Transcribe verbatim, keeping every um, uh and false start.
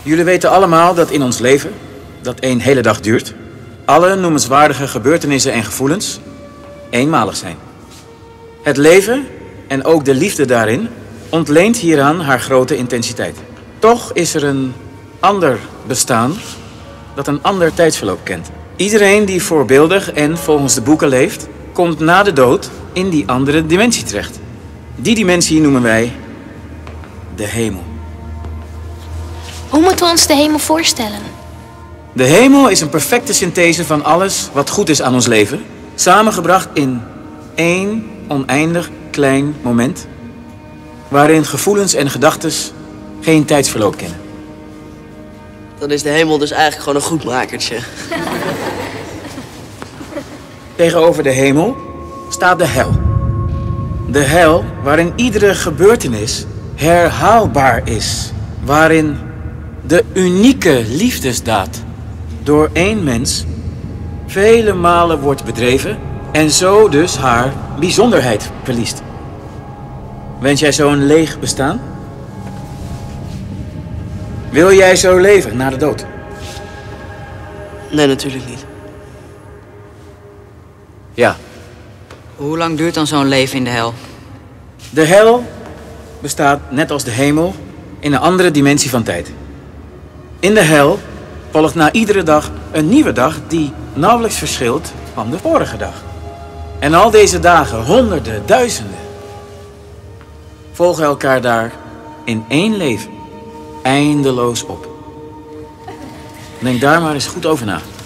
Jullie weten allemaal dat in ons leven, dat één hele dag duurt, alle noemenswaardige gebeurtenissen en gevoelens eenmalig zijn. Het leven en ook de liefde daarin ontleent hieraan haar grote intensiteit. Toch is er een ander bestaan dat een ander tijdsverloop kent. Iedereen die voorbeeldig en volgens de boeken leeft, komt na de dood in die andere dimensie terecht. Die dimensie noemen wij de hemel. Hoe moeten we ons de hemel voorstellen? De hemel is een perfecte synthese van alles wat goed is aan ons leven, samengebracht in één oneindig klein moment, waarin gevoelens en gedachten geen tijdsverloop kennen. Dan is de hemel dus eigenlijk gewoon een goedmakertje. Tegenover de hemel staat de hel. De hel waarin iedere gebeurtenis herhaalbaar is. Waarin de unieke liefdesdaad door één mens vele malen wordt bedreven en zo dus haar bijzonderheid verliest. Wens jij zo'n leeg bestaan? Wil jij zo leven na de dood? Nee, natuurlijk niet. Ja. Hoe lang duurt dan zo'n leven in de hel? De hel bestaat, net als de hemel, in een andere dimensie van tijd. In de hel volgt na iedere dag een nieuwe dag die nauwelijks verschilt van de vorige dag. En al deze dagen, honderden, duizenden, volgen elkaar daar in één leven eindeloos op. Denk daar maar eens goed over na.